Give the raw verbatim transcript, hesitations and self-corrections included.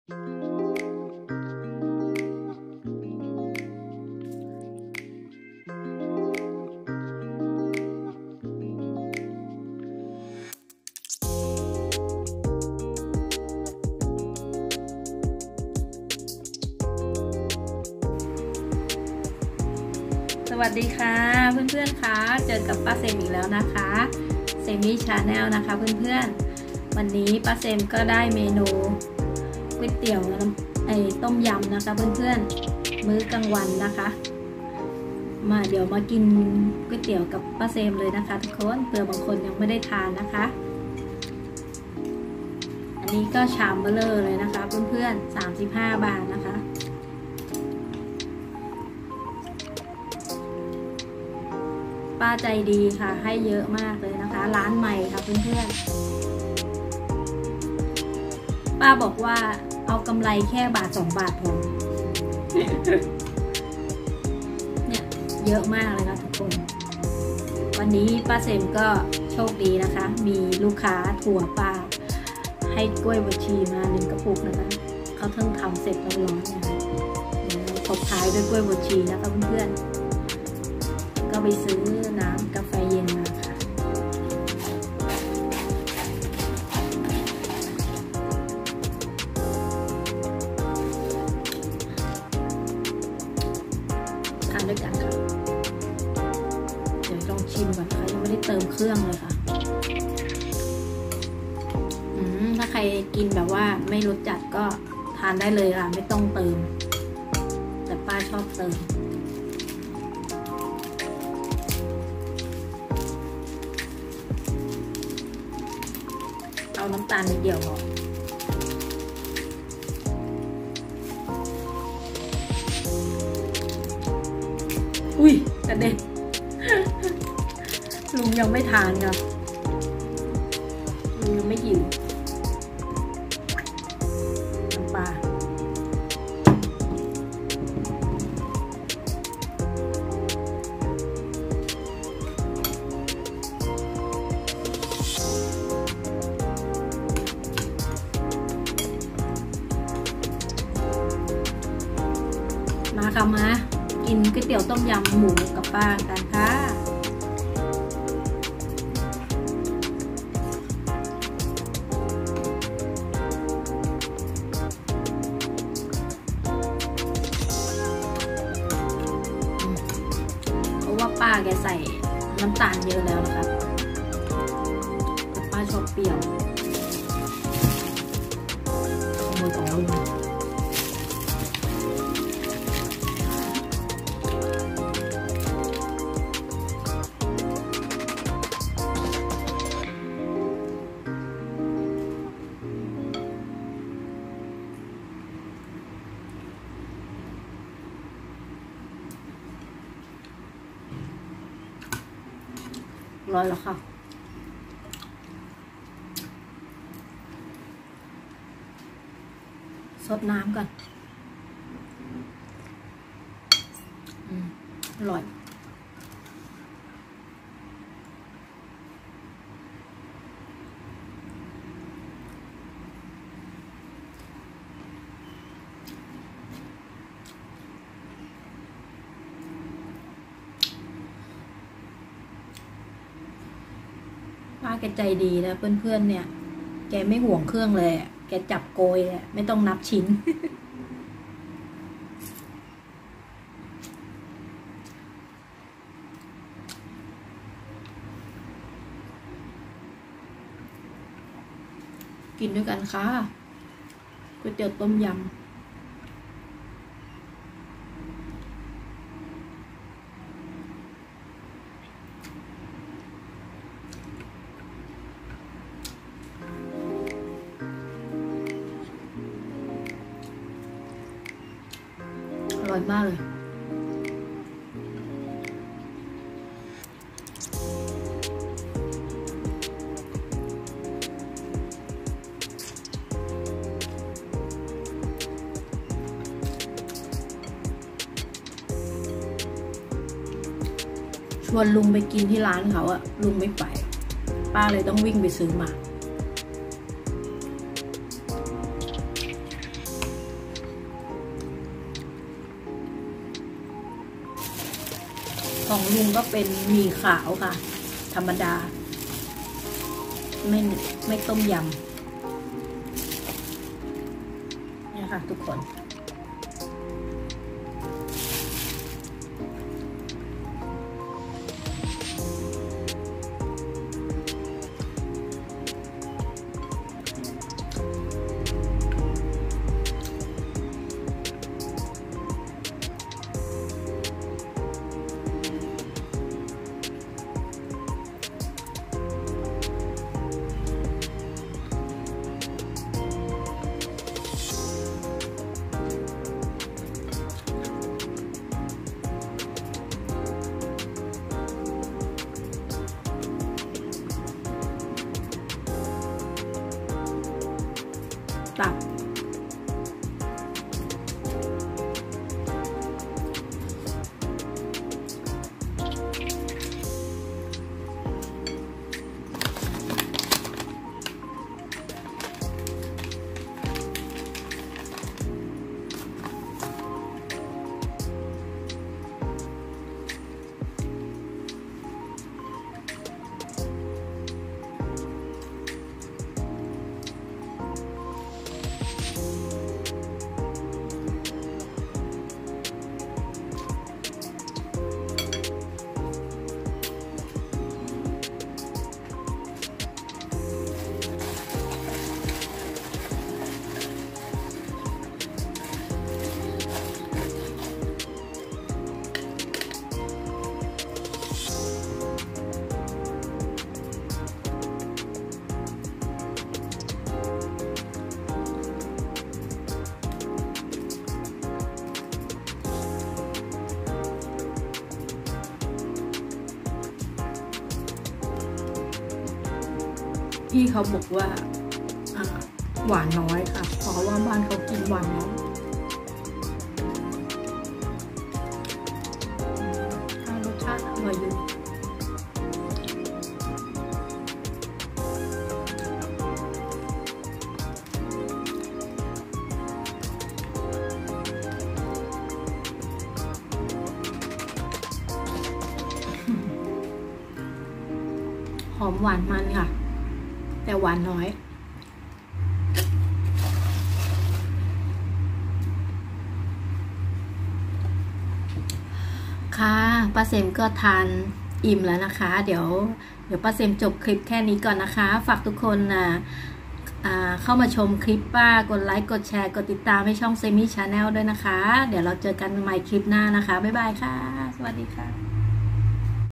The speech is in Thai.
สวัสดีค่ะเพื่อนๆคะเจอกับป้าเซมอีกแล้วนะคะเซมี่ชาแนลนะคะเพื่อนๆวันนี้ป้าเซมก็ได้เมนูก๋วยเตี๋ยวไอ้ต้มยำนะคะเพื่อนๆมื้อกลางวันนะคะมาเดี๋ยวมากินก๋วยเตี๋ยวกับป้าเซมเลยนะคะทุกคนเผื่อบางคนยังไม่ได้ทานนะคะอันนี้ก็ชามเบลอเลยนะคะเพื่อนๆสามสิบห้าบาทนะคะป้าใจดีค่ะให้เยอะมากเลยนะคะร้านใหม่ค่ะเพื่อนๆป้าบอกว่าเอากำไรแค่บาทสองบาทพอ เนี่ยเยอะมากเลยนะทุกคนวันนี้ป้าเซมก็โชคดีนะคะมีลูกค้าถั่วป้าให้กล้วยบวชชีมาหนึ่งกระปุกนะคะเขาเพิ่งทำเสร็จแล้วร้อนนะคะตบท้ายด้วยกล้วยบวชชีนะคะเพื่อนๆก็ไปซื้อน้ำกาแฟเย็นมาค่ะทานด้วยกันค่ะเดี๋ยวลองชิมก่อนนะคะยังไม่ได้เติมเครื่องเลยค่ะอืมถ้าใครกินแบบว่าไม่รสจัดก็ทานได้เลยค่ะไม่ต้องเติมแต่ป้าชอบเติมเอาน้ำตาลนิดเดียวพออุ้ยกระเด็น ลุงยังไม่ทานค่ะลุงยังไม่หิวน้ำปลามาค่ะมากินก๋วยเตี๋ยวต้มยำหมูกับป้ากันค่ะเพราะว่าป้าแกใส่น้ำตาลเยอะแล้วนะคะแต่ป้าชอบเปรี้ยวขโมยของลุงร้อยแล้วค่ะซดน้ำก่อนอืมอร่อยป้าแกใจดีนะเพื่อนๆเนี่ยแกไม่ห่วงเครื่องเลยแกจับโกยเลยไม่ต้องนับชิ้น กินด้วยกันค่ะก๋วยเตี๋ยวต้มยำอร่อยมากเลยชวนลุงไปกินที่ร้านเขาอะลุงไม่ไปป้าเลยต้องวิ่งไปซื้อมาของลุงก็เป็นหมี่ขาวค่ะธรรมดาไม่ไม่ต้มยำเนี่ยค่ะทุกคนตับพี่เขาบอกว่าหวานน้อยค่ะเพราะว่าบ้านเขากินหวานน้อยรสชาติอร่อยอยู่หอมหวานมันค่ะแต่หวานน้อยค่ะป้าเซมก็ทานอิ่มแล้วนะคะเดี๋ยวเดี๋ยวป้าเซมจบคลิปแค่นี้ก่อนนะคะฝากทุกคนนะเข้ามาชมคลิปป้ากดไลค์กดแชร์กดติดตามให้ช่องเซมี่ชาแนลด้วยนะคะเดี๋ยวเราเจอกันใหม่คลิปหน้านะคะบ๊ายบายค่ะสวัสดีค่ะ